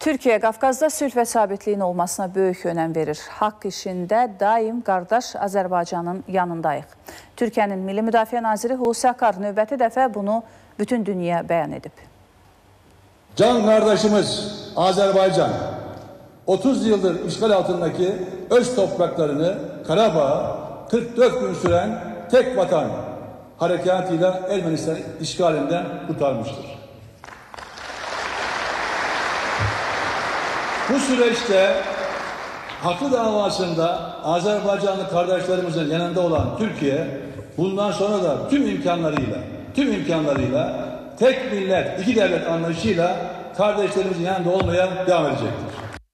Türkiye, Qafqazda sülh və sabitliyin olmasına böyük önəm verir. Haqq işində daim qardaş Azərbaycanın yanındayıq. Türkiyənin Milli Müdafiə Naziri Hulusi Akar növbəti dəfə bunu bütün dünyaya bəyan edib. Can kardeşimiz Azerbaycan 30 yıldır işgal altındaki öz topraklarını Karabağ 44 gün süren tek vatan harekatıyla Ermenistan işgalinden kurtarmıştır. Bu süreçte haklı davasında Azerbaycanlı kardeşlerimizin yanında olan Türkiye bundan sonra da tüm imkanlarıyla tek millet, iki devlet anlayışıyla kardeşlerimizin yanında olmaya devam edecektir.